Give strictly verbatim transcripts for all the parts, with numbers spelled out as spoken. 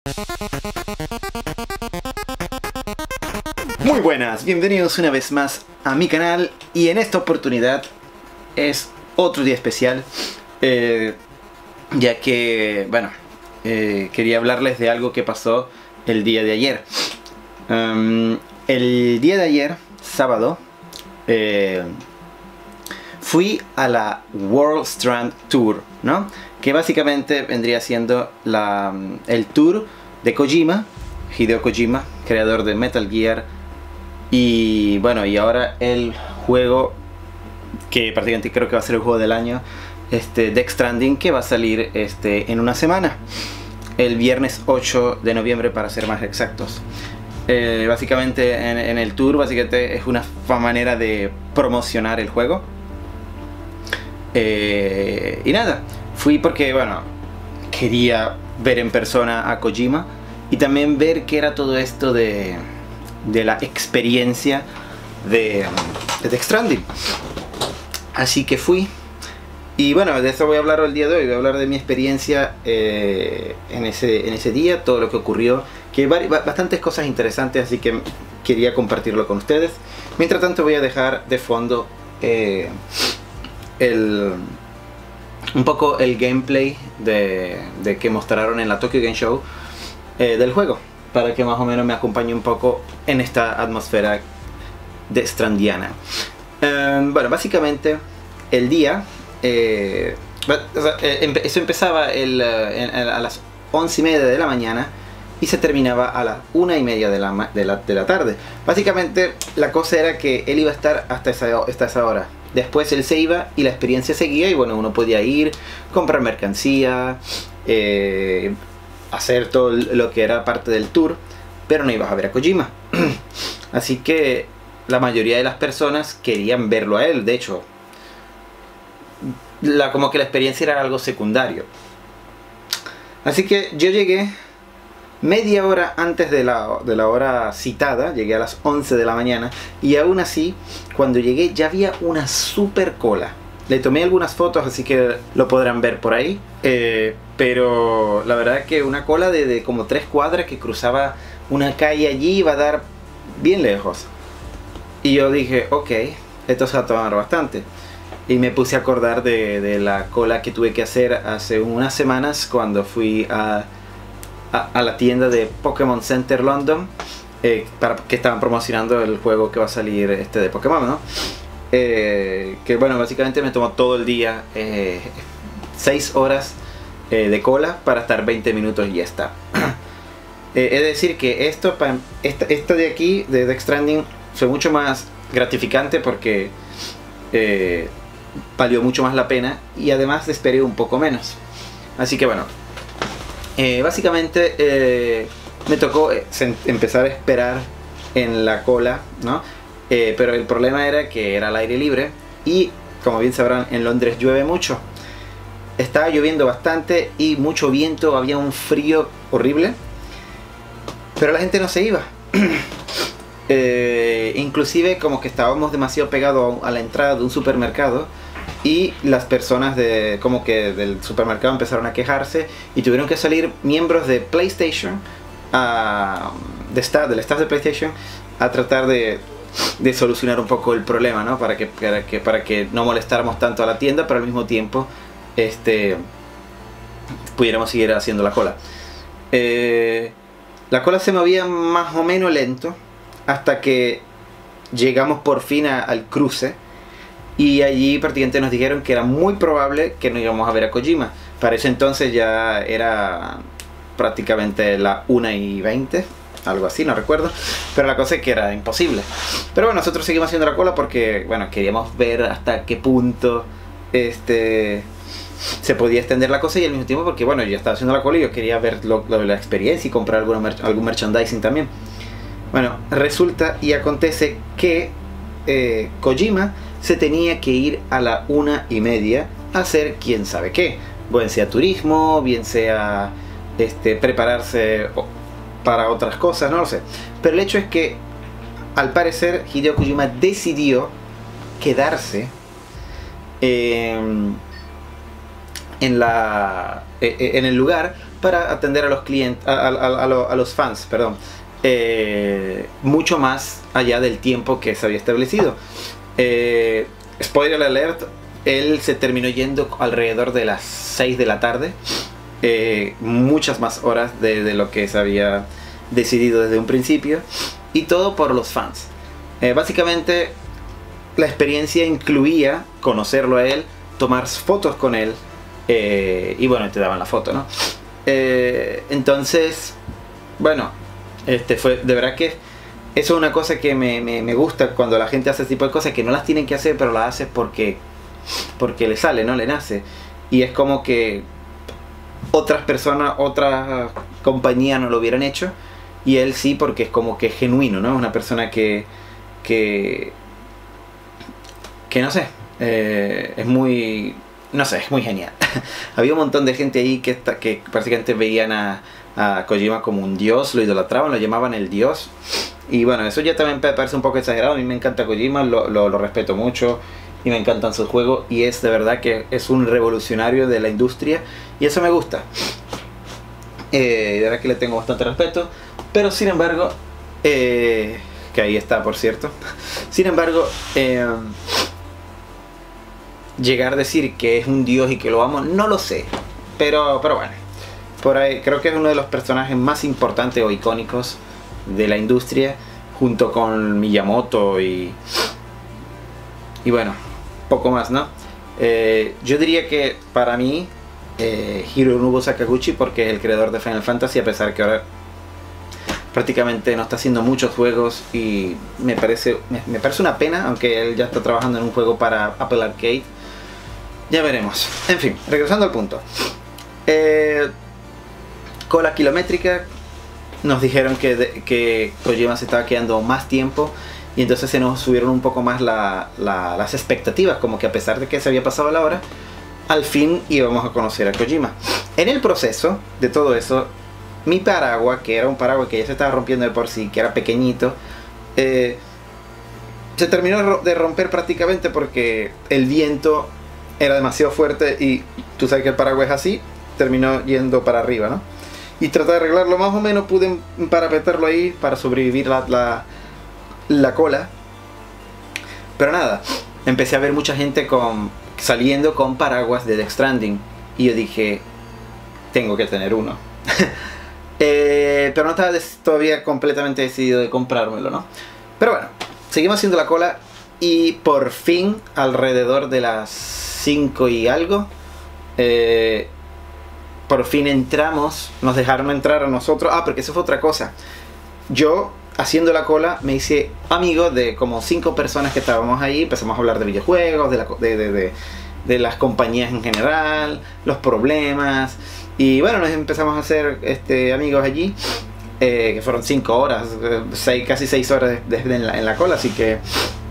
Muy buenas, bienvenidos una vez más a mi canal, y en esta oportunidad es otro día especial, eh, ya que, bueno, eh, quería hablarles de algo que pasó el día de ayer. Um, el día de ayer, sábado, eh, fui a la World Strand Tour, ¿no? Que básicamente vendría siendo la, el tour de Kojima, Hideo Kojima, creador de Metal Gear. Y bueno, y ahora el juego que prácticamente creo que va a ser el juego del año, este Death Stranding, que va a salir este, en una semana, el viernes ocho de noviembre para ser más exactos. Eh, básicamente en, en el tour básicamente es una manera de promocionar el juego. Eh, y nada, fui porque bueno, quería ver en persona a Kojima y también ver qué era todo esto de, de la experiencia de, de Death Stranding. Así que fui. Y bueno, de eso voy a hablar el día de hoy. Voy a hablar de mi experiencia eh, en, ese, en ese día, todo lo que ocurrió, que hay bastantes cosas interesantes, así que quería compartirlo con ustedes. Mientras tanto voy a dejar de fondo eh, el, un poco el gameplay de, de que mostraron en la Tokyo Game Show eh, del juego, para que más o menos me acompañe un poco en esta atmósfera de strandiana. Eh, bueno, básicamente el día eh, o sea, eh, eso empezaba el, eh, a las once y media de la mañana y se terminaba a las una y media de la, de la, de la tarde. Básicamente la cosa era que él iba a estar hasta esa, hasta esa hora. Después él se iba y la experiencia seguía, y bueno, uno podía ir, comprar mercancía, eh, hacer todo lo que era parte del tour, pero no ibas a ver a Kojima. Así que la mayoría de las personas querían verlo a él. De hecho, la, como que la experiencia era algo secundario. Así que yo llegué media hora antes de la, de la hora citada. Llegué a las once de la mañana, y aún así, cuando llegué ya había una super cola. Le tomé algunas fotos, así que lo podrán ver por ahí. Eh, pero la verdad es que una cola de, de como tres cuadras que cruzaba una calle allí iba a dar bien lejos. Y yo dije, ok, esto se va a tomar bastante. Y me puse a acordar de, de la cola que tuve que hacer hace unas semanas cuando fui a, a, a la tienda de Pokémon Center London, eh, para que estaban promocionando el juego que va a salir este de Pokémon, ¿no? Eh, que bueno, básicamente me tomó todo el día, eh, seis horas eh, de cola para estar veinte minutos y ya está. eh, es decir que esto, esto, esto de aquí, de Death Stranding, fue mucho más gratificante porque eh, valió mucho más la pena, y además esperé un poco menos. Así que bueno, eh, básicamente eh, me tocó empezar a esperar en la cola, ¿no? Eh, pero el problema era que era al aire libre, y como bien sabrán, en Londres llueve mucho. Estaba lloviendo bastante y mucho viento, había un frío horrible, pero la gente no se iba. Eh, inclusive como que estábamos demasiado pegados a la entrada de un supermercado, y las personas de como que del supermercado empezaron a quejarse, y tuvieron que salir miembros de PlayStation, a, de staff, del staff de PlayStation, a tratar de, de solucionar un poco el problema, ¿no? Para que, para que para que no molestáramos tanto a la tienda, pero al mismo tiempo este, pudiéramos seguir haciendo la cola. Eh, la cola se movía más o menos lento, hasta que llegamos por fin a, al cruce, y allí prácticamente nos dijeron que era muy probable que no íbamos a ver a Kojima. Para ese entonces ya era prácticamente la una y veinte, algo así, no recuerdo, pero la cosa es que era imposible. Pero bueno, nosotros seguimos haciendo la cola porque bueno, queríamos ver hasta qué punto este se podía extender la cosa, y al mismo tiempo porque bueno, yo estaba haciendo la cola y yo quería ver lo, lo, la experiencia y comprar alguna mer algún merchandising también. Bueno, resulta y acontece que eh, Kojima se tenía que ir a la una y media a hacer quién sabe qué, bien sea turismo, bien sea este, prepararse para otras cosas, no lo sé. Pero el hecho es que al parecer Hideo Kojima decidió quedarse eh, en, la, eh, en el lugar para atender a los clientes, a, a, a, a, lo, a los fans, perdón, eh, mucho más allá del tiempo que se había establecido. Eh, spoiler alert, él se terminó yendo alrededor de las seis de la tarde, eh, muchas más horas de, de lo que se había decidido desde un principio, y todo por los fans. Eh, básicamente la experiencia incluía conocerlo a él, tomar fotos con él, eh, y bueno, te daban la foto, ¿no? Eh, entonces, bueno, este fue, de verdad que eso es una cosa que me, me, me gusta cuando la gente hace este tipo de cosas, que no las tienen que hacer, pero las hace porque, porque le sale, ¿no? Le nace. Y es como que otras personas, otras compañías no lo hubieran hecho, y él sí, porque es como que es genuino, ¿no? Una persona que, que, que no sé, eh, es muy, no sé, es muy genial. Había un montón de gente ahí que, está, que prácticamente veían a, a Kojima como un dios, lo idolatraban, lo llamaban el dios. Y bueno, eso ya también me parece un poco exagerado. A mí me encanta Kojima, lo, lo, lo respeto mucho y me encantan sus juegos, y es de verdad que es un revolucionario de la industria, y eso me gusta. Eh, de verdad que le tengo bastante respeto, pero sin embargo, eh, que ahí está, por cierto. Sin embargo, eh, llegar a decir que es un dios y que lo amo, no lo sé. Pero, pero bueno, por ahí creo que es uno de los personajes más importantes o icónicos de la industria, junto con Miyamoto y, y bueno, poco más, ¿no? Eh, yo diría que para mí, eh, Hironobu Sakaguchi, porque es el creador de Final Fantasy, a pesar que ahora prácticamente no está haciendo muchos juegos, y me parece, me, me parece una pena, aunque él ya está trabajando en un juego para Apple Arcade. Ya veremos. En fin, regresando al punto. Eh, cola kilométrica. Nos dijeron que, de, que Kojima se estaba quedando más tiempo, y entonces se nos subieron un poco más la, la, las expectativas, como que a pesar de que se había pasado la hora, al fin íbamos a conocer a Kojima. En el proceso de todo eso, mi paraguas, que era un paraguas que ya se estaba rompiendo de por sí, que era pequeñito, eh, se terminó de romper prácticamente porque el viento era demasiado fuerte, y tú sabes que el paraguas es así, terminó yendo para arriba, ¿no? Y traté de arreglarlo más o menos, pude parapetarlo ahí para sobrevivir la, la, la cola. Pero nada, empecé a ver mucha gente con, saliendo con paraguas de Death Stranding, y yo dije, tengo que tener uno. eh, pero no estaba todavía completamente decidido de comprármelo, ¿no? Pero bueno, seguimos haciendo la cola, y por fin, alrededor de las cinco y algo, eh, por fin entramos, nos dejaron entrar a nosotros. Ah, porque eso fue otra cosa. Yo, haciendo la cola, me hice amigo de como cinco personas que estábamos ahí. Empezamos a hablar de videojuegos, de, la, de, de, de, de las compañías en general, los problemas. Y bueno, nos empezamos a hacer este, amigos allí, eh, que fueron cinco horas, seis, casi seis horas de, de, en, la, en la cola. Así que,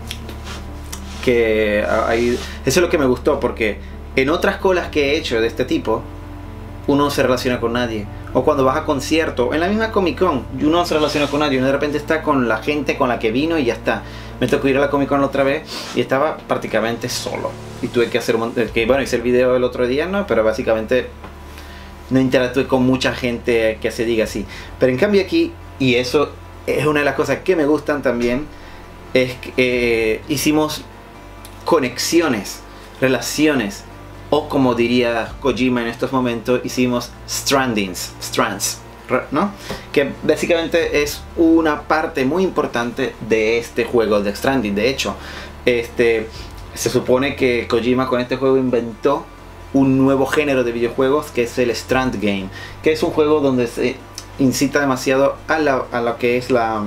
que ahí, eso es lo que me gustó, porque en otras colas que he hecho de este tipo, uno no se relaciona con nadie. O cuando vas a concierto, en la misma Comic Con, uno no se relaciona con nadie. Uno de repente está con la gente con la que vino y ya está. Me tocó ir a la Comic Con la otra vez y estaba prácticamente solo. Y tuve que hacer un montón, que bueno, hice el video el otro día, ¿no? Pero básicamente no interactué con mucha gente que se diga así. Pero en cambio aquí, y eso es una de las cosas que me gustan también, es que eh, hicimos conexiones, relaciones, o como diría Kojima en estos momentos, hicimos strandings, strands, ¿no? Que básicamente es una parte muy importante de este juego de Stranding. De hecho, este, se supone que Kojima con este juego inventó un nuevo género de videojuegos, que es el Strand Game, que es un juego donde se incita demasiado a, la, a lo que es la,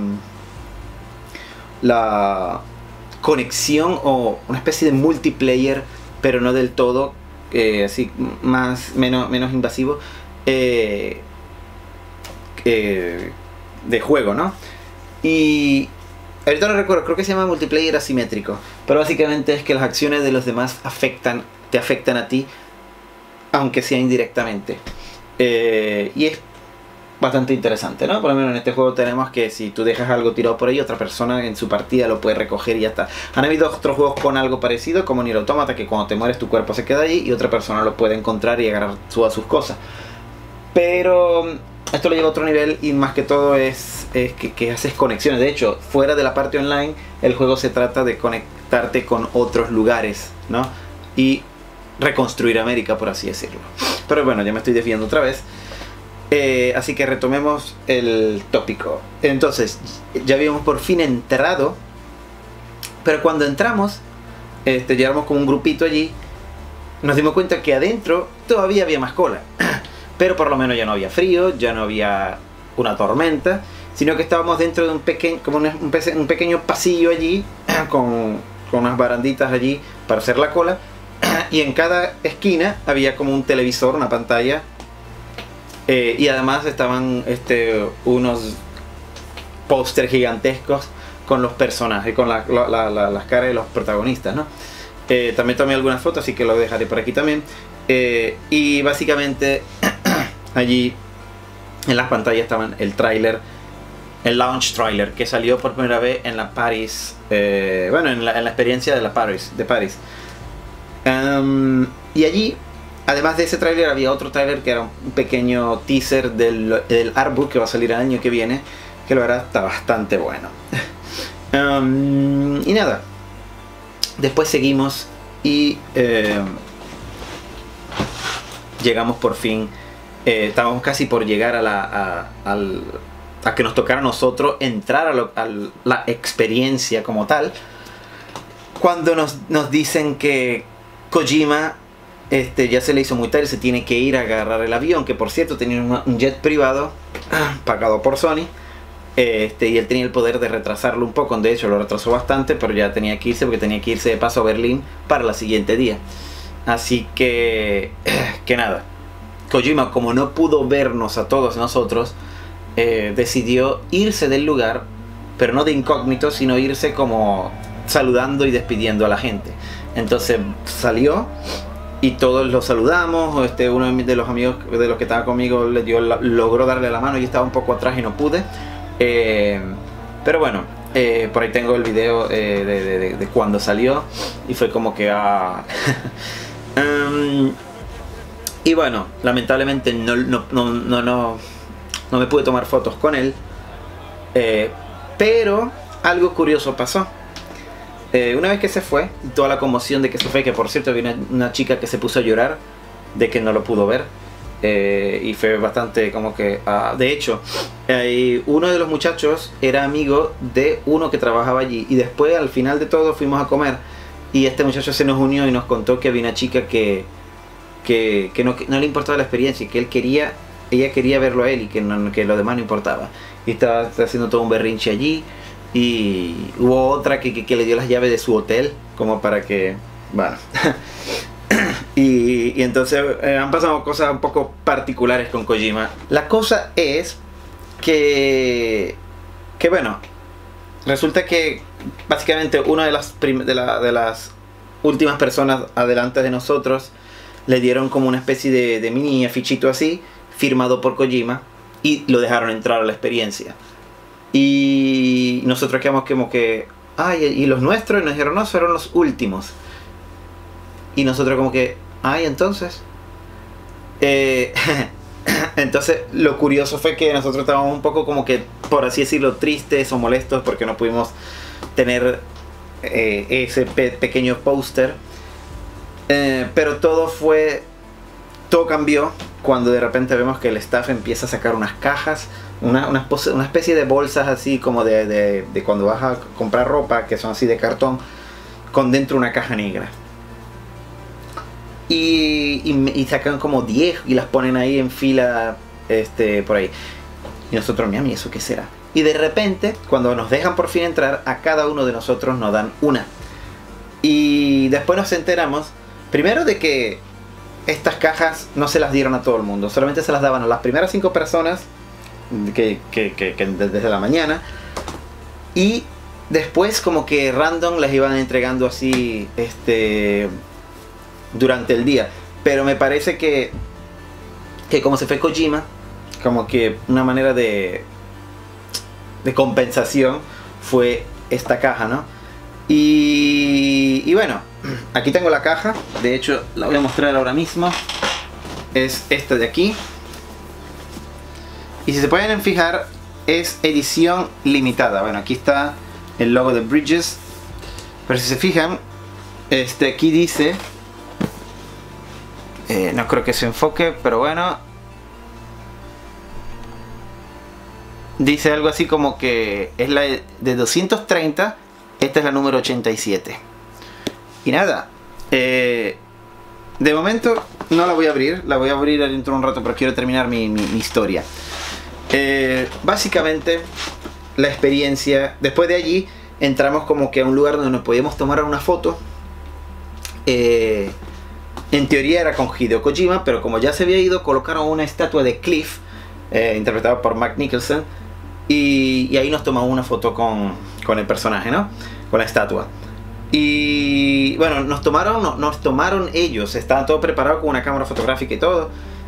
la conexión, o una especie de multiplayer, pero no del todo, Eh, así más menos menos invasivo, eh, eh, de juego, ¿no? Y ahorita no recuerdo, creo que se llama multiplayer asimétrico, pero básicamente es que las acciones de los demás afectan, te afectan a ti, aunque sea indirectamente, eh, y es bastante interesante, ¿no? Por lo menos en este juego tenemos que si tú dejas algo tirado por ahí, otra persona en su partida lo puede recoger y ya está. Han habido otros juegos con algo parecido, como Nier Automata, que cuando te mueres tu cuerpo se queda ahí y otra persona lo puede encontrar y agarrar todas sus cosas. Pero esto lo lleva a otro nivel y más que todo es, es que, que haces conexiones. De hecho, fuera de la parte online, el juego se trata de conectarte con otros lugares, ¿no? Y reconstruir América, por así decirlo. Pero bueno, ya me estoy desviando otra vez. Eh, así que retomemos el tópico. Entonces, ya habíamos por fin entrado. Pero cuando entramos, este, llegamos con un grupito allí. Nos dimos cuenta que adentro todavía había más cola. Pero por lo menos ya no había frío, ya no había una tormenta, sino que estábamos dentro de un pequeño, como un, un, un pequeño pasillo allí, con, con unas baranditas allí para hacer la cola. Y en cada esquina había como un televisor, una pantalla. Eh, y además estaban este, unos pósters gigantescos con los personajes, con la, la, la, la, las caras de los protagonistas, ¿no? Eh, también tomé algunas fotos, así que lo dejaré por aquí también. Eh, y básicamente allí en las pantallas estaban el tráiler, el launch trailer que salió por primera vez en la Paris, eh, bueno, en la, en la experiencia de la Paris, de Paris. Um, y allí, además de ese tráiler, había otro tráiler que era un pequeño teaser del, del artbook que va a salir el año que viene, que la verdad está bastante bueno. um, y nada, después seguimos y eh, llegamos por fin. Eh, estábamos casi por llegar a la a, al, a que nos tocara a nosotros entrar a, lo, a la experiencia como tal, cuando nos, nos dicen que Kojima este, ya se le hizo muy tarde, se tiene que ir a agarrar el avión, que por cierto tenía un, un jet privado pagado por Sony, este, y él tenía el poder de retrasarlo un poco. De hecho lo retrasó bastante, pero ya tenía que irse porque tenía que irse de paso a Berlín para el siguiente día. Así que que nada, Kojima, como no pudo vernos a todos nosotros, eh, decidió irse del lugar, pero no de incógnito, sino irse como saludando y despidiendo a la gente. Entonces salió y todos lo saludamos. Este, uno de los amigos de los que estaba conmigo le dio, logró darle la mano. Yo estaba un poco atrás y no pude. Eh, pero bueno, eh, por ahí tengo el video eh, de, de, de, de cuando salió y fue como que... Ah, um, Y bueno, lamentablemente no, no, no, no, no, no me pude tomar fotos con él. Eh, pero algo curioso pasó. Eh, una vez que se fue, toda la conmoción de que se fue, que por cierto había una, una chica que se puso a llorar de que no lo pudo ver. Eh, y fue bastante como que... Uh, de hecho, eh, uno de los muchachos era amigo de uno que trabajaba allí. Y después, al final de todo, fuimos a comer. Y este muchacho se nos unió y nos contó que había una chica que... Que, que, no, que no le importaba la experiencia, que él quería, ella quería verlo a él y que, no, que lo demás no importaba. Y estaba, estaba haciendo todo un berrinche allí. Y hubo otra que, que, que le dio las llaves de su hotel, como para que... Bueno. y, y entonces eh, han pasado cosas un poco particulares con Kojima. La cosa es que... Que bueno, resulta que básicamente una de las, de, la, de las últimas personas adelante de nosotros le dieron como una especie de, de mini afichito así, firmado por Kojima, y lo dejaron entrar a la experiencia. Y nosotros quedamos como que, ay, y los nuestros, y nos dijeron, no, fueron los últimos. Y nosotros como que, ay, entonces. Eh, entonces, lo curioso fue que nosotros estábamos un poco como que, por así decirlo, tristes o molestos porque no pudimos tener eh, ese pe pequeño póster. Eh, pero todo fue, todo cambió cuando de repente vemos que el staff empieza a sacar unas cajas, una, una, una especie de bolsas así como de, de, de cuando vas a comprar ropa, que son así de cartón, con dentro una caja negra. Y, y, y sacan como diez y las ponen ahí en fila, este, por ahí. Y nosotros, mami, ¿eso qué será? Y de repente, cuando nos dejan por fin entrar, a cada uno de nosotros nos dan una. Y después nos enteramos, primero de que estas cajas no se las dieron a todo el mundo, solamente se las daban a las primeras cinco personas que, que, que, que desde la mañana. Y después como que random les iban entregando así este durante el día. Pero me parece que, que como se fue Kojima, como que una manera de, de compensación fue esta caja, ¿no? Y, y bueno, aquí tengo la caja. De hecho, la voy a mostrar ahora mismo. Es esta de aquí. Y si se pueden fijar, es edición limitada. Bueno, aquí está el logo de Bridges. Pero si se fijan, este, aquí dice... Eh, no creo que se enfoque, pero bueno. Dice algo así como que es la de doscientos treinta. Esta es la número ochenta y siete. Y nada. Eh, de momento no la voy a abrir. La voy a abrir dentro de un rato, pero quiero terminar mi, mi, mi historia. Eh, básicamente, la experiencia... Después de allí, entramos como que a un lugar donde nos podíamos tomar una foto. Eh... En teoría era con Hideo Kojima, pero como ya se había ido, colocaron una estatua de Cliff, eh, interpretada por Matt Nicholson, y, y ahí nos tomamos una foto con, con el personaje, ¿no? Con la estatua. Y bueno, nos tomaron, no, nos tomaron ellos, estaban todo preparado con una cámara fotográfica y todo.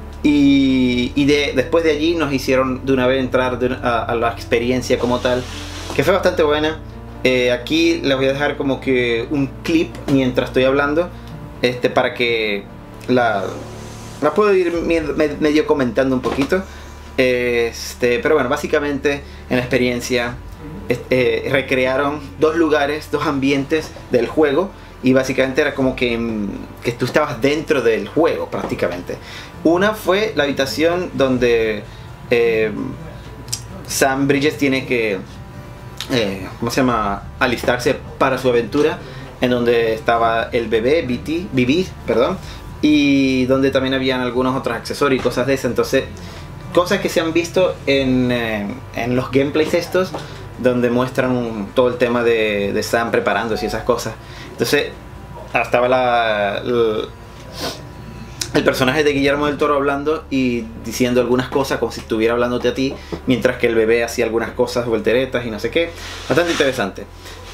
Y, y de, después de allí nos hicieron de una vez entrar de, a, a la experiencia como tal, que fue bastante buena. Eh, aquí les voy a dejar como que un clip mientras estoy hablando. Este, para que la, la puedo ir medio comentando un poquito. Este, pero bueno, básicamente en la experiencia este, recrearon dos lugares, dos ambientes del juego. Y básicamente era como que, que tú estabas dentro del juego prácticamente. Una fue la habitación donde eh, Sam Bridges tiene que, eh, ¿cómo se llama?, alistarse para su aventura. En donde estaba el bebé, B T, B B, perdón, y donde también habían algunos otros accesorios y cosas de esas. Entonces, cosas que se han visto en, eh, en los gameplays estos, donde muestran todo el tema de, de Sam preparándose y esas cosas. Entonces, estaba la, el, el personaje de Guillermo del Toro hablando y diciendo algunas cosas como si estuviera hablándote a ti, mientras que el bebé hacía algunas cosas, volteretas y no sé qué. Bastante interesante.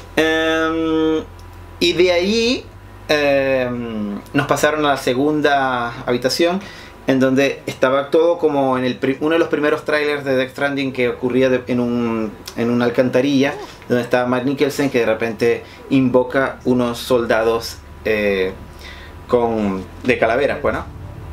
Um, Y de ahí eh, nos pasaron a la segunda habitación, en donde estaba todo como en el uno de los primeros trailers de Death Stranding, que ocurría de, en, un, en una alcantarilla, donde estaba Matt Nicholson, que de repente invoca unos soldados eh, con, de calaveras, bueno.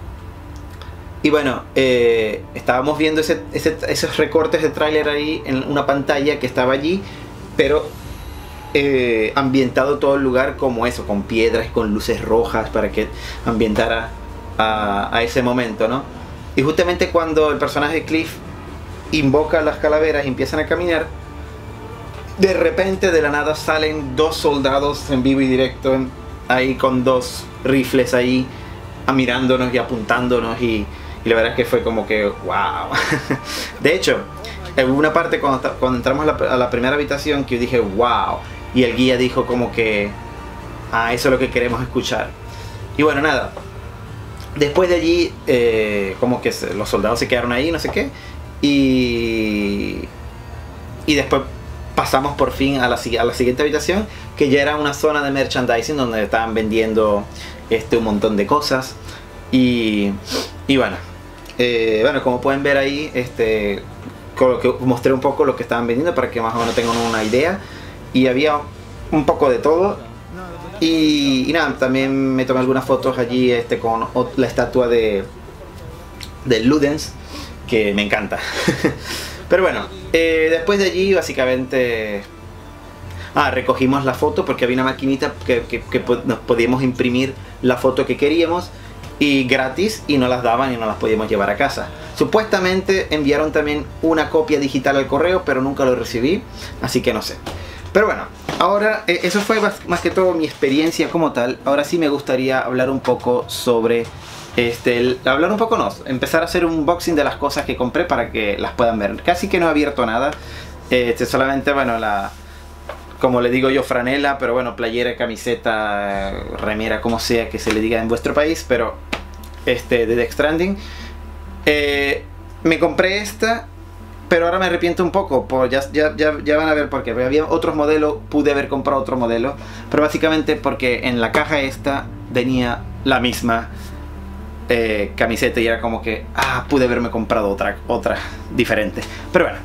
Y bueno, eh, estábamos viendo ese, ese, esos recortes de tráiler ahí en una pantalla que estaba allí, pero... Eh, ambientado todo el lugar como eso, con piedras y con luces rojas para que ambientara a, a ese momento, ¿no? Y justamente cuando el personaje de Cliff invoca las calaveras y empiezan a caminar, de repente de la nada salen dos soldados en vivo y directo en, ahí con dos rifles ahí mirándonos y apuntándonos, y, y la verdad es que fue como que wow. De hecho, hubo una parte cuando, cuando entramos a la, a la primera habitación que yo dije wow. Y el guía dijo como que ah, eso es lo que queremos escuchar. Y bueno, nada. Después de allí, eh, como que se, los soldados se quedaron ahí, no sé qué. Y, y después pasamos por fin a la, a la siguiente habitación, que ya era una zona de merchandising donde estaban vendiendo este, un montón de cosas. Y, y bueno, eh, bueno, como pueden ver ahí, este, con lo que mostré un poco lo que estaban vendiendo para que más o menos tengan una idea. Y había un poco de todo. Y, y nada, también me tomé algunas fotos allí este, con la estatua de, de Ludens, que me encanta. Pero bueno, eh, después de allí básicamente... Ah, recogimos la foto porque había una maquinita que, que, que nos podíamos imprimir la foto que queríamos. Y gratis, y nos las daban y nos las podíamos llevar a casa. Supuestamente enviaron también una copia digital al correo, pero nunca lo recibí, así que no sé. Pero bueno, ahora eh, eso fue más, más que todo mi experiencia como tal. Ahora sí me gustaría hablar un poco sobre este, el, hablar un poco no, empezar a hacer un unboxing de las cosas que compré para que las puedan ver. Casi que no he abierto nada, este, solamente bueno la, como le digo yo, franela, pero bueno, playera, camiseta, remera, como sea que se le diga en vuestro país, pero este de Death Stranding. Eh, me compré esta. Pero ahora me arrepiento un poco, por, ya, ya, ya, ya van a ver por qué. Había otros modelos, pude haber comprado otro modelo, pero básicamente porque en la caja esta venía la misma eh, camiseta y era como que, ah, pude haberme comprado otra, otra diferente. Pero bueno,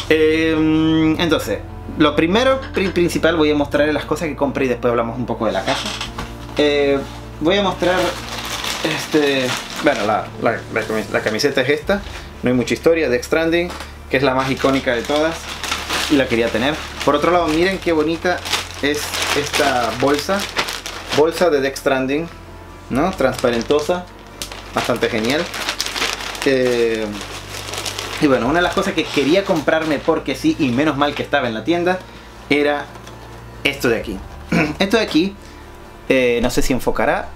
eh, entonces, lo primero principal voy a mostrar las cosas que compré y después hablamos un poco de la caja. Eh, voy a mostrar, este, bueno, la, la, la, la camiseta es esta. no hay mucha historia. Death Stranding, que es la más icónica de todas y la quería tener. Por otro lado, miren qué bonita es esta bolsa. Bolsa de Death Stranding, ¿no? Transparentosa, bastante genial. Eh, y bueno, una de las cosas que quería comprarme porque sí, y menos mal que estaba en la tienda, era esto de aquí. Esto de aquí, eh, no sé si enfocará,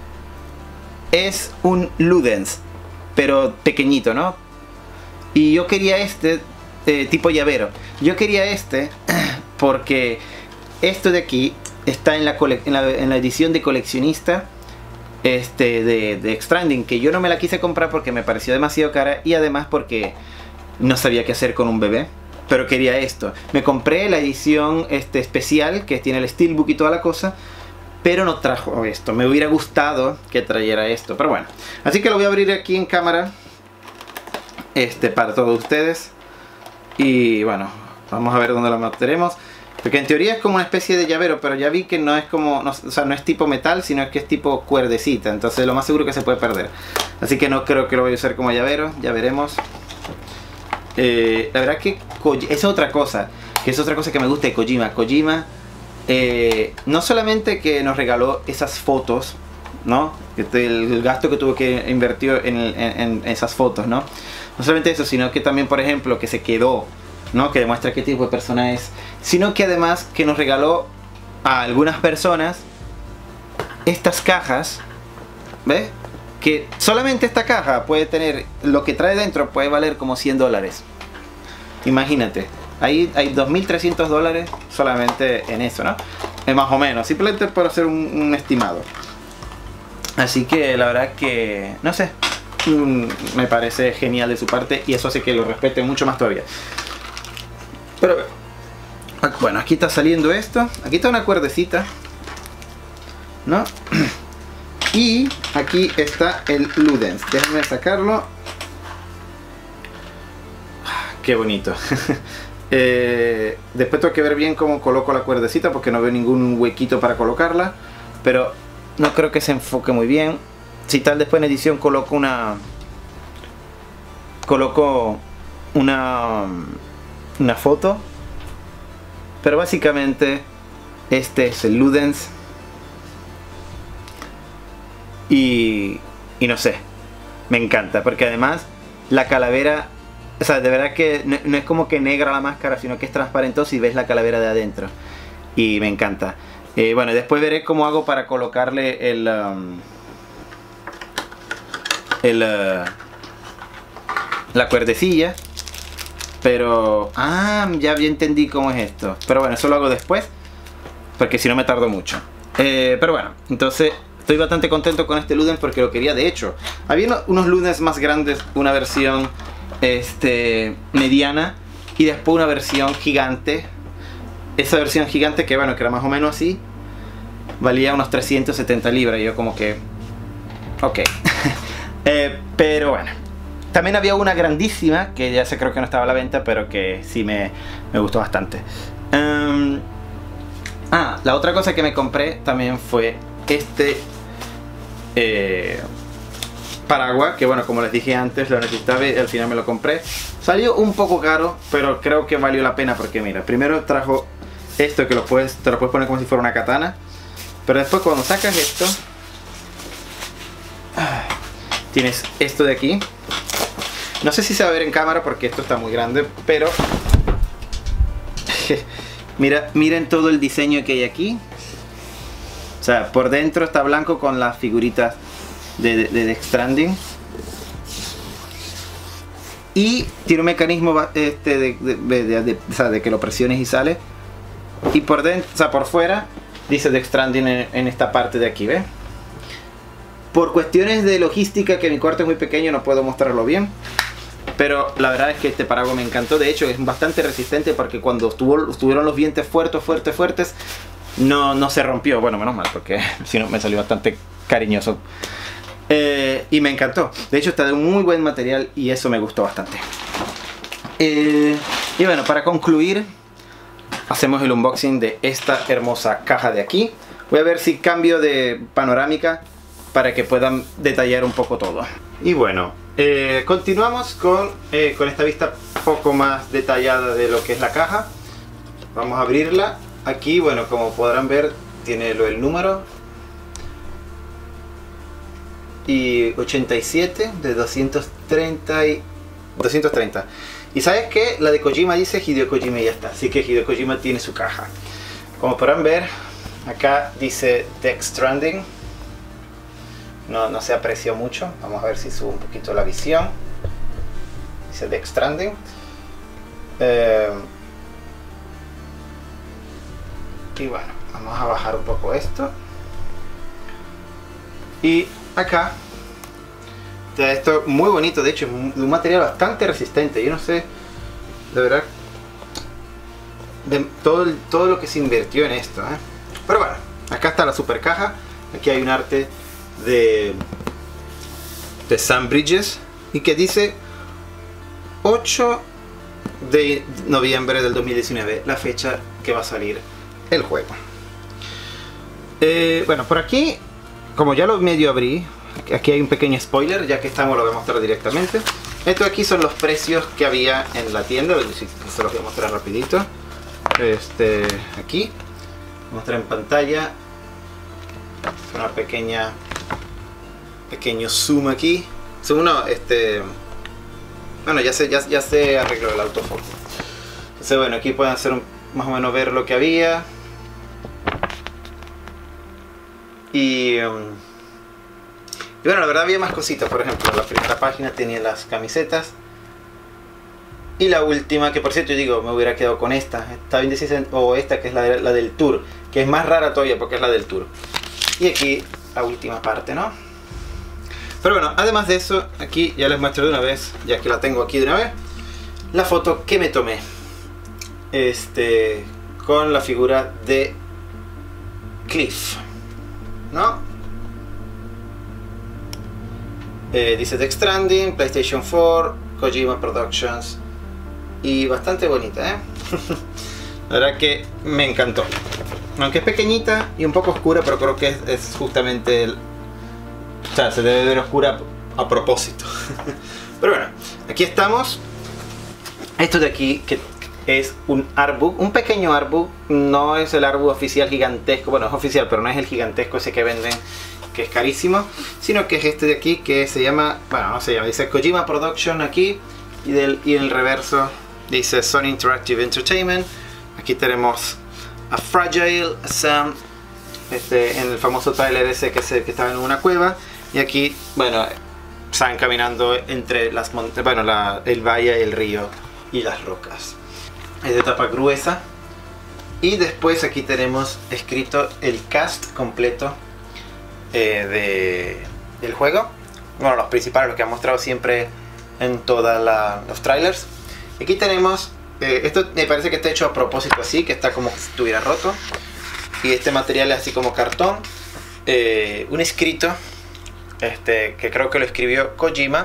es un Ludens, pero pequeñito, ¿no? Y yo quería este, eh, tipo llavero. Yo quería este porque esto de aquí está en la, en la, en la edición de coleccionista este, de, de Death Stranding, que yo no me la quise comprar porque me pareció demasiado cara y además porque no sabía qué hacer con un bebé. Pero quería esto. Me compré la edición este, especial que tiene el steelbook y toda la cosa, pero no trajo esto. Me hubiera gustado que trajera esto, pero bueno. Así que lo voy a abrir aquí en cámara este, para todos ustedes. Y bueno, vamos a ver dónde lo meteremos. Porque en teoría es como una especie de llavero, pero ya vi que no es como, no, o sea, no es tipo metal, sino que es tipo cuerdecita. Entonces lo más seguro que se puede perder. Así que no creo que lo voy a usar como llavero, ya veremos. Eh, la verdad que es otra cosa, que es otra cosa que me gusta de Kojima. Kojima eh, no solamente que nos regaló esas fotos, ¿no? El gasto que tuvo que invertir en, en, en esas fotos, ¿no? No solamente eso, sino que también, por ejemplo, que se quedó, ¿no? Que demuestra qué tipo de persona es, sino que además que nos regaló a algunas personas estas cajas, ¿ves? Que solamente esta caja puede tener, lo que trae dentro puede valer como cien dólares. Imagínate, ahí hay dos mil trescientos dólares solamente en eso, ¿no? Es más o menos, simplemente por hacer un, un estimado. Así que la verdad que, no sé, mmm, me parece genial de su parte y eso hace que lo respete mucho más todavía. Pero bueno, aquí está saliendo esto, aquí está una cuerdecita, ¿no? Y aquí está el Ludens. Déjenme sacarlo. Qué bonito. eh, después tengo que ver bien cómo coloco la cuerdecita porque no veo ningún huequito para colocarla. Pero no creo que se enfoque muy bien. Si tal, después en edición coloco una... Coloco una... Una foto. Pero básicamente este es el Ludens. Y, y no sé, me encanta, porque además la calavera, o sea, de verdad que no, no es como que negra la máscara, sino que es transparentosa y ves la calavera de adentro. Y me encanta. Eh, bueno, después veré cómo hago para colocarle el... Um, el uh, la cuerdecilla. Pero... Ah, ya bien entendí cómo es esto. Pero bueno, eso lo hago después, porque si no me tardo mucho. Eh, pero bueno, entonces... Estoy bastante contento con este Ludens porque lo quería. De hecho, había unos Ludens más grandes, una versión este, mediana y después una versión gigante. Esa versión gigante que bueno, que era más o menos así, valía unos trescientas setenta libras. Y yo como que... Ok. eh, pero bueno. También había una grandísima que ya sé, creo que no estaba a la venta, pero que sí me, me gustó bastante. Um, ah, la otra cosa que me compré también fue este eh, paraguas, que bueno, como les dije antes, lo necesitaba y al final me lo compré. Salió un poco caro, pero creo que valió la pena porque mira, primero trajo esto que lo puedes, te lo puedes poner como si fuera una katana, pero después cuando sacas esto, tienes esto de aquí. No sé si se va a ver en cámara porque esto está muy grande, pero mira, miren todo el diseño que hay aquí. O sea, por dentro está blanco con las figuritas de, de, de Death Stranding. Y tiene un mecanismo este, de, de, de, de, de, o sea, de que lo presiones y sale. Y por dentro, o sea, por fuera, dice Death Stranding en, en esta parte de aquí, ¿ves? Por cuestiones de logística, que mi cuarto es muy pequeño, no puedo mostrarlo bien. Pero la verdad es que este paraguas me encantó. De hecho, es bastante resistente porque cuando estuvo, estuvieron los vientos fuertes, fuertes, fuertes, No, no se rompió, bueno, menos mal, porque si no me salió bastante cariñoso. Eh, y me encantó. De hecho está de un muy buen material y eso me gustó bastante. Eh, y bueno, para concluir, hacemos el unboxing de esta hermosa caja de aquí. Voy a ver si cambio de panorámica para que puedan detallar un poco todo. Y bueno, Eh, continuamos con, eh, con esta vista poco más detallada de lo que es la caja. Vamos a abrirla. Aquí, bueno, como podrán ver, tiene lo, el número y ochenta y siete de doscientos treinta y doscientos treinta. Y sabes que la de Kojima dice Hideo Kojima y ya está. Así que Hideo Kojima tiene su caja. Como podrán ver, acá dice Death Stranding. No, no se apreció mucho. Vamos a ver si subo un poquito la visión. Dice Death Stranding. Eh, y bueno, vamos a bajar un poco esto. Y acá está esto muy bonito. De hecho, es un material bastante resistente. Yo no sé, de verdad, de todo, todo lo que se invirtió en esto, ¿eh? Pero bueno, acá está la super caja. Aquí hay un arte de, de Sam Bridges y que dice ocho de noviembre del dos mil diecinueve, la fecha que va a salir el juego. Eh, bueno, por aquí, como ya lo medio abrí, aquí hay un pequeño spoiler, ya que estamos, lo voy a mostrar directamente. Estos aquí son los precios que había en la tienda, se los voy a mostrar rapidito. Este, aquí, voy a mostrar en pantalla, una pequeña pequeño zoom aquí. Zoom no, este, bueno, ya se, ya, ya se arregló el autofoco. Entonces bueno, aquí pueden hacer un, más o menos ver lo que había. Y, um, y bueno, la verdad había más cositas. Por ejemplo, la primera página tenía las camisetas. Y la última, que por cierto yo digo, me hubiera quedado con esta. Estaba indecisa, o esta que es la, de, la del tour, que es más rara todavía porque es la del tour. Y aquí la última parte, ¿no? Pero bueno, además de eso, aquí ya les muestro de una vez, ya que la tengo aquí de una vez, la foto que me tomé. Este, con la figura de Cliff, ¿no? Eh, dice Death Stranding, PlayStation cuatro, Kojima Productions. Y bastante bonita, ¿eh? La verdad que me encantó. Aunque es pequeñita y un poco oscura, pero creo que es, es justamente el... O sea, se debe ver oscura a propósito. Pero bueno, aquí estamos. Esto de aquí, que es un artbook, un pequeño artbook. No es el artbook oficial gigantesco. Bueno, es oficial, pero no es el gigantesco ese que venden, que es carísimo. Sino que es este de aquí, que se llama... Bueno, no se llama, dice Kojima Production aquí. Y, del, y en el reverso dice Sony Interactive Entertainment. Aquí tenemos a Fragile, a Sam, este, en el famoso trailer ese que, se, que estaba en una cueva. Y aquí, bueno, Sam caminando entre las montañas, bueno, la, el valle, el río y las rocas. Es de tapa gruesa. Y después aquí tenemos escrito el cast completo eh, de, del juego. Bueno, los principales, los que han mostrado siempre en todos los trailers. Aquí tenemos, eh, esto me parece que está hecho a propósito así, que está como si estuviera roto. Y este material es así como cartón. Eh, un escrito, este, que creo que lo escribió Kojima.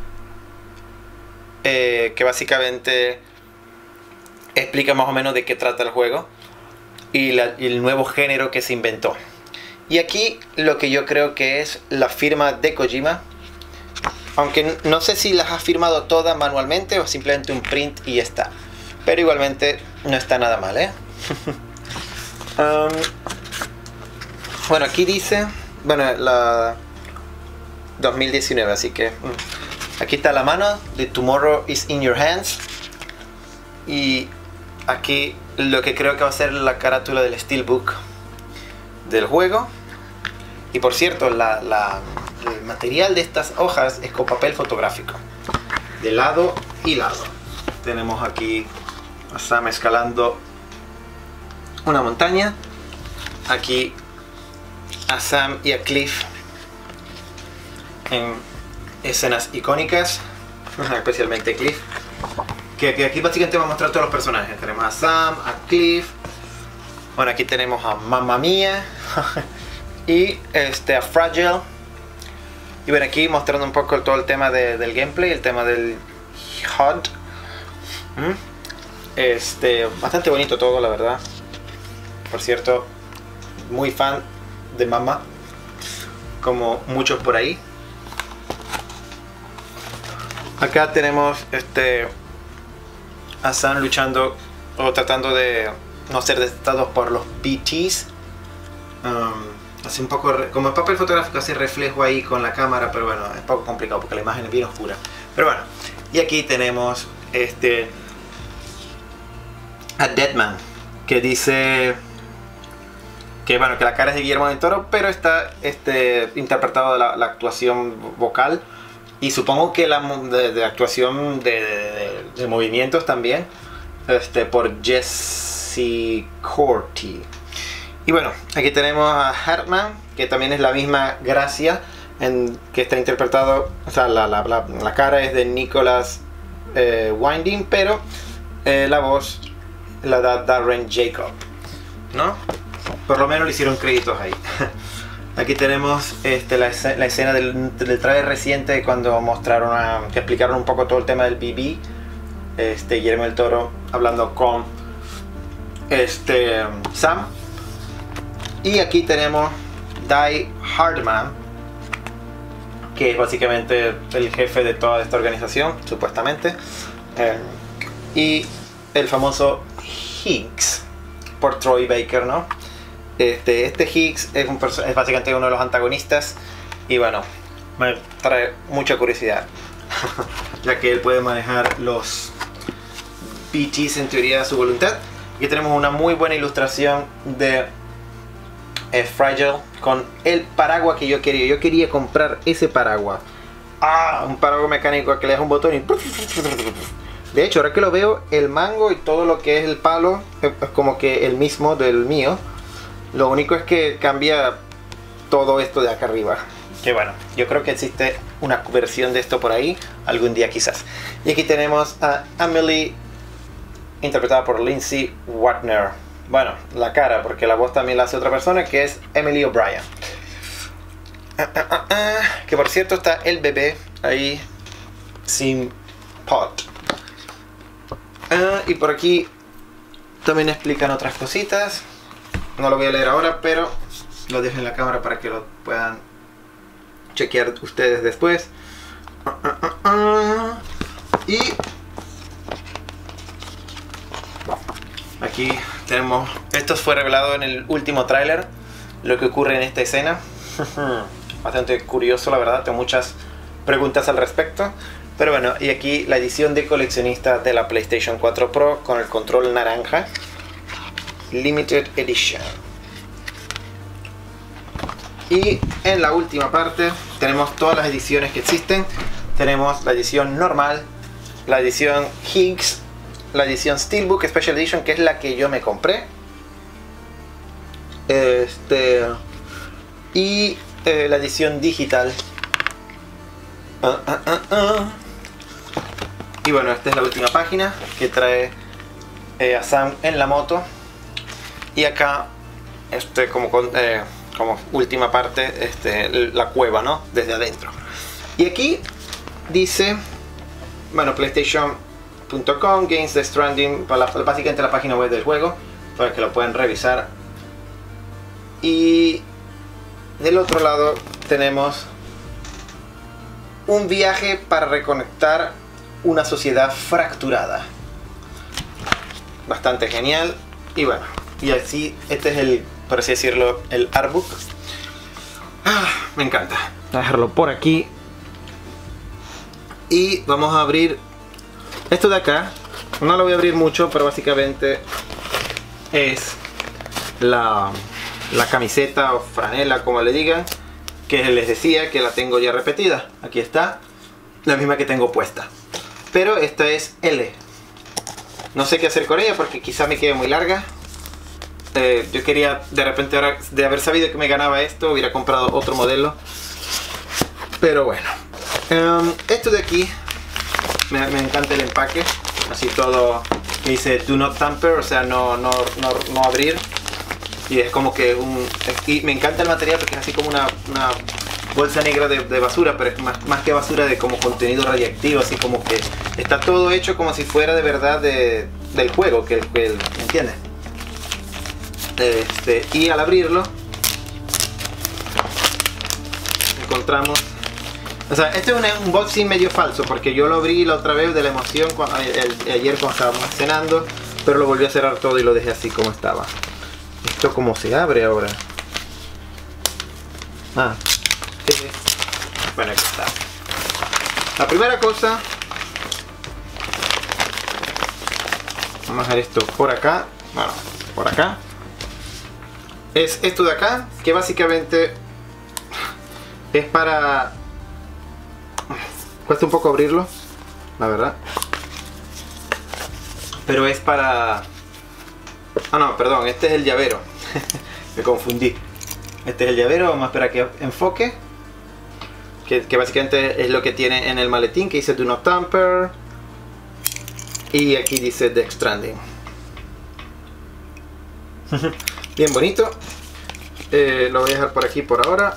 Eh, que básicamente explica más o menos de qué trata el juego. Y, la, y el nuevo género que se inventó. Y aquí lo que yo creo que es la firma de Kojima. Aunque no sé si las ha firmado todas manualmente o simplemente un print y ya está. Pero igualmente no está nada mal, ¿eh? um, bueno, aquí dice... Bueno, la... dos mil diecinueve, así que... Aquí está la mano de Tomorrow is in your hands. Y aquí lo que creo que va a ser la carátula del steelbook del juego. Y por cierto, la... la el material de estas hojas es con papel fotográfico de lado y lado. Tenemos aquí a Sam escalando una montaña, aquí a Sam y a Cliff en escenas icónicas, especialmente Cliff, que, que aquí básicamente va a mostrar todos los personajes. Tenemos a Sam, a Cliff, bueno, aquí tenemos a Mamma Mia y este, a Fragile. Y bueno, aquí mostrando un poco todo el tema de, del gameplay, el tema del H U D. ¿Mm? Este, bastante bonito todo, la verdad. Por cierto, muy fan de Mama, como muchos por ahí. Acá tenemos este a Sam luchando o tratando de no ser detectados por los B Ts. Um, hace un poco, como el papel fotográfico hace reflejo ahí con la cámara, pero bueno, es poco complicado porque la imagen es bien oscura. Pero bueno, y aquí tenemos este a Deadman, que dice que bueno, que la cara es de Guillermo del Toro, pero está este, interpretado de la, la actuación vocal y supongo que la de, de actuación de, de, de movimientos también, este, por Jesse Corti. Y bueno, aquí tenemos a Hartman, que también es la misma gracia, en, que está interpretado, o sea, la, la, la, la cara es de Nicholas eh, Winding, pero eh, la voz la da Darren Jacob, ¿no? Por lo menos le hicieron créditos ahí. Aquí tenemos este, la, la escena del, del trailer reciente cuando mostraron a, que explicaron un poco todo el tema del B B. Este, Guillermo del Toro hablando con este, Sam. Y aquí tenemos Die Hardman, que es básicamente el jefe de toda esta organización, supuestamente. Eh, y el famoso Higgs, por Troy Baker, ¿no? Este, este Higgs es, un es básicamente uno de los antagonistas y bueno, me trae mucha curiosidad ya que él puede manejar los B Ts en teoría a su voluntad. Aquí tenemos una muy buena ilustración de eh, Fragile con el paraguas que yo quería. Yo quería comprar ese paraguas. Ah, un paraguas mecánico que le das un botón y... De hecho, ahora que lo veo, el mango y todo lo que es el palo es como que el mismo del mío. Lo único es que cambia todo esto de acá arriba. Que bueno, yo creo que existe una versión de esto por ahí, algún día quizás. Y aquí tenemos a Amelie, interpretada por Lindsay Wagner. Bueno, la cara, porque la voz también la hace otra persona, que es Emily O'Brien. Ah, ah, ah, ah, que por cierto está el bebé ahí sin pot. Ah, y por aquí también explican otras cositas. No lo voy a leer ahora, pero lo dejo en la cámara para que lo puedan chequear ustedes después. Uh, uh, uh, uh. Y aquí tenemos, esto fue revelado en el último tráiler, lo que ocurre en esta escena. Bastante curioso, la verdad, tengo muchas preguntas al respecto. Pero bueno, y aquí la edición de coleccionista de la PlayStation cuatro Pro con el control naranja. Limited Edition. Y en la última parte tenemos todas las ediciones que existen. Tenemos la edición normal, la edición Higgs, la edición Steelbook Special Edition, que es la que yo me compré. Este y eh, la edición digital. Uh, uh, uh, uh. Y bueno, esta es la última página que trae eh, a Sam en la moto. Y acá, este, como, con, eh, como última parte, este, la cueva, ¿no? Desde adentro. Y aquí dice, bueno, PlayStation punto com, Games Death Stranding, básicamente la página web del juego, para que lo puedan revisar. Y del otro lado tenemos un viaje para reconectar una sociedad fracturada. Bastante genial. Y bueno, y así, este es el, por así decirlo, el artbook. Ah, me encanta. Voy a dejarlo por aquí. Y vamos a abrir esto de acá. No lo voy a abrir mucho, pero básicamente es la, la camiseta o franela, como le digan, que les decía que la tengo ya repetida. Aquí está, la misma que tengo puesta. Pero esta es L. No sé qué hacer con ella porque quizá me quede muy larga. Eh, yo quería, de repente, ahora, de haber sabido que me ganaba esto, hubiera comprado otro modelo. Pero bueno. Um, esto de aquí, me, me encanta el empaque. Así todo, que dice Do Not Tamper, o sea, no, no, no, no abrir. Y es como que un... Y me encanta el material porque es así como una, una bolsa negra de, de basura, pero es más, más que basura, de como contenido radiactivo, así como que está todo hecho como si fuera de verdad de, del juego, que, que ¿me entiendes? Este, y al abrirlo encontramos O sea, este es un unboxing medio falso porque yo lo abrí la otra vez de la emoción cuando, el, el, ayer cuando estábamos cenando, pero lo volví a cerrar todo y lo dejé así como estaba. ¿Esto cómo se abre ahora? Ah, eh, bueno, aquí está. La primera cosa, vamos a dejar esto por acá, bueno, por acá, es esto de acá, que básicamente es para... Cuesta un poco abrirlo, la verdad. Pero es para... Ah, no, perdón, este es el llavero. Me confundí. Este es el llavero, vamos a esperar a que enfoque. Que, que básicamente es lo que tiene en el maletín, que dice Do Not Tamper. Y aquí dice Death Stranding. Bien bonito. Eh, lo voy a dejar por aquí por ahora.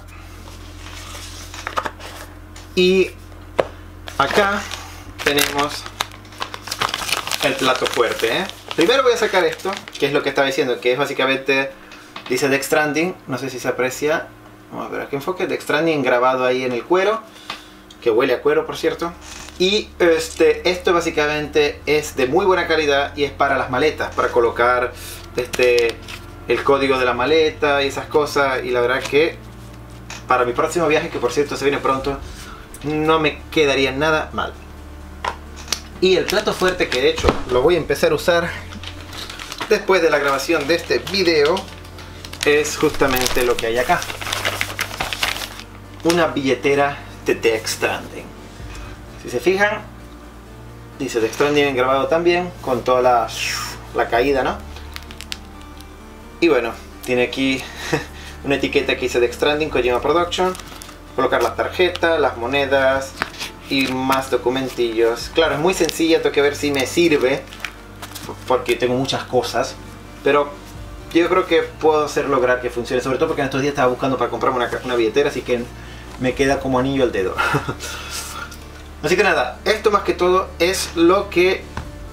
Y acá tenemos el plato fuerte, ¿eh? Primero voy a sacar esto, que es lo que estaba diciendo, que es básicamente, dice Death Stranding, no sé si se aprecia, vamos a ver aquí enfoque, Death Stranding grabado ahí en el cuero, que huele a cuero por cierto. Y este, esto básicamente es de muy buena calidad y es para las maletas, para colocar este, el código de la maleta y esas cosas. Y la verdad que para mi próximo viaje, que por cierto se viene pronto, no me quedaría nada mal. Y el plato fuerte, que de hecho lo voy a empezar a usar después de la grabación de este video, es justamente lo que hay acá. Una billetera de Death Stranding. Si se fijan, dice Death Stranding grabado también, con toda la, la caída, ¿no? Y bueno, tiene aquí una etiqueta que dice Death Stranding, Kojima Production. Colocar las tarjetas, las monedas y más documentillos. Claro, es muy sencilla, tengo que ver si me sirve porque tengo muchas cosas, pero yo creo que puedo hacer lograr que funcione, sobre todo porque en estos días estaba buscando para comprarme una, una billetera, así que me queda como anillo al dedo. Así que nada, esto más que todo es lo que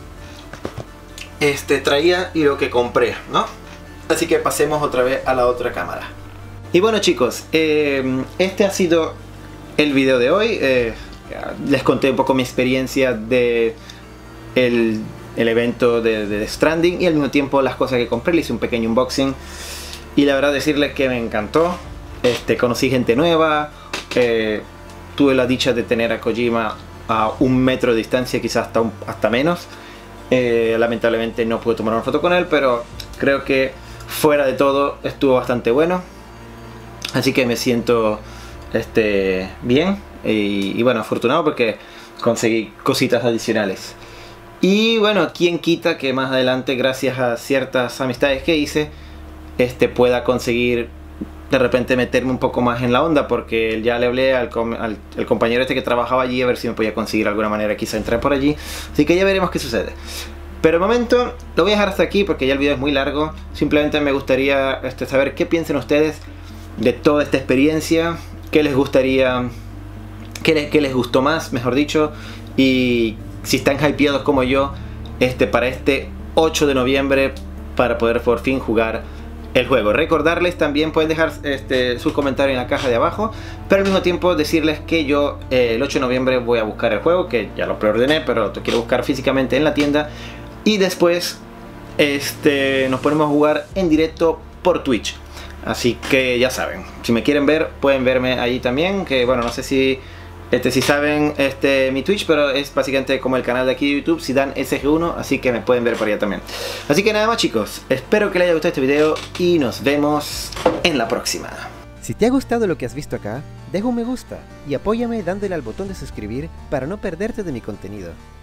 este, traía y lo que compré, ¿no? Así que pasemos otra vez a la otra cámara. Y bueno chicos, eh, este ha sido el video de hoy. Eh, les conté un poco mi experiencia de el, el evento de, de Death Stranding y al mismo tiempo las cosas que compré. Le hice un pequeño unboxing y la verdad decirles que me encantó. Este, conocí gente nueva, eh, tuve la dicha de tener a Kojima a un metro de distancia, quizás hasta, un, hasta menos. Eh, lamentablemente no pude tomar una foto con él, pero creo que fuera de todo estuvo bastante bueno. Así que me siento este, bien y, y bueno, afortunado porque conseguí cositas adicionales. Y bueno, quién quita que más adelante, gracias a ciertas amistades que hice, este, pueda conseguir de repente meterme un poco más en la onda, porque ya le hablé al, al, al compañero este que trabajaba allí a ver si me podía conseguir de alguna manera quizá entrar por allí. Así que ya veremos qué sucede. Pero de momento lo voy a dejar hasta aquí porque ya el video es muy largo. Simplemente me gustaría este, saber qué piensan ustedes de toda esta experiencia, qué les gustaría, qué les, qué les gustó más, mejor dicho, y si están hypeados como yo este, para este ocho de noviembre para poder por fin jugar el juego. Recordarles también, pueden dejar este, sus comentarios en la caja de abajo, pero al mismo tiempo decirles que yo eh, el ocho de noviembre voy a buscar el juego, que ya lo preordené, pero lo quiero buscar físicamente en la tienda, y después este, nos ponemos a jugar en directo por Twitch. Así que ya saben, si me quieren ver, pueden verme ahí también, que bueno, no sé si este, si saben este, mi Twitch, pero es básicamente como el canal de aquí de YouTube, Zidane S G uno, así que me pueden ver por allá también. Así que nada más chicos, espero que les haya gustado este video y nos vemos en la próxima. Si te ha gustado lo que has visto acá, deja un me gusta y apóyame dándole al botón de suscribir para no perderte de mi contenido.